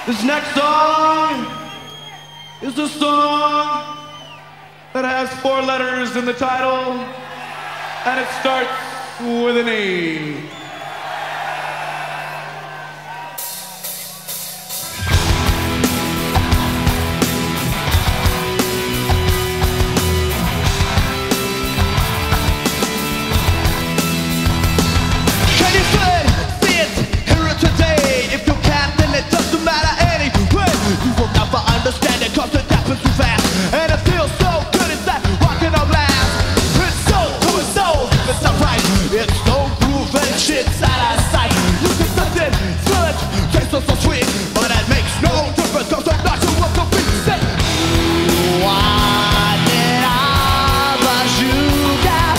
This next song is a song that has 4 letters in the title, and it starts with an A. Shit's out of sight. You can touch it, smell it, taste so sweet, but it makes no difference 'cause I'm not sure what to be said. Why did I rush you down?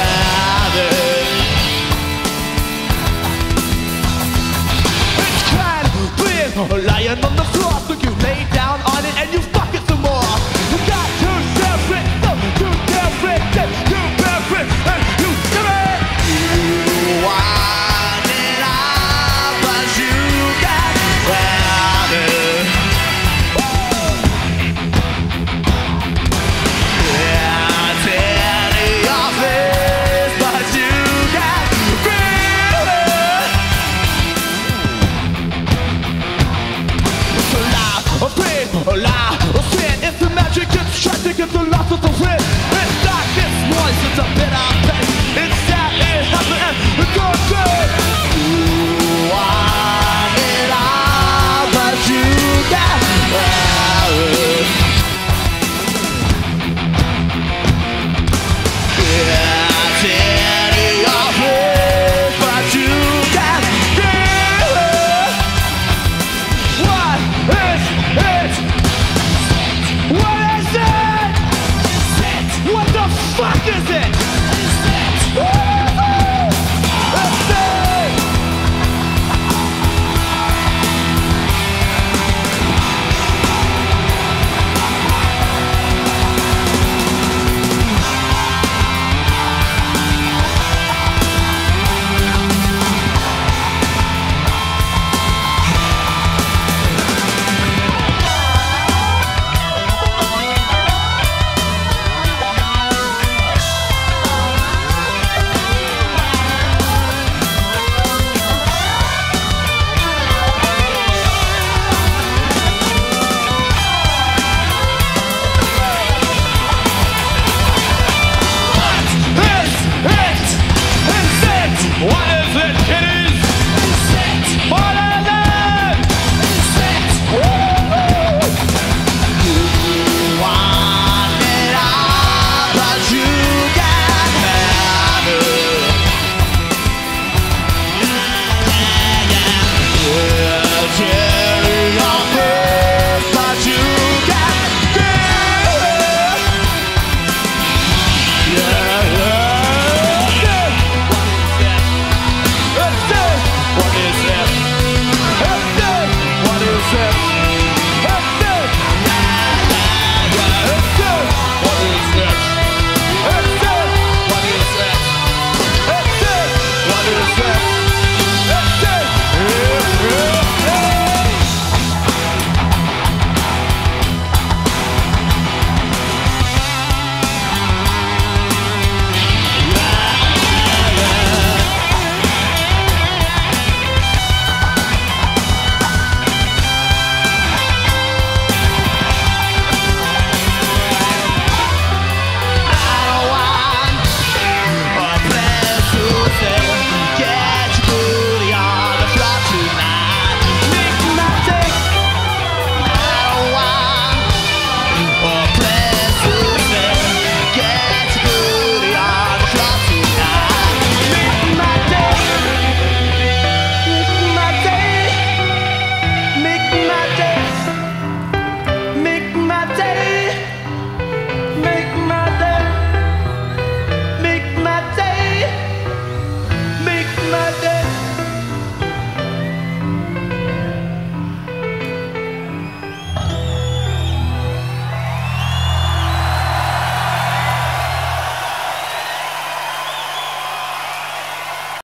It's kind of weird, lying on the floor, so you lay down on it and you fuck it some more. You got to share it, so you share it, then you bear it, and you give it. Why? Lie or sin, it's the magic, it's trying to get the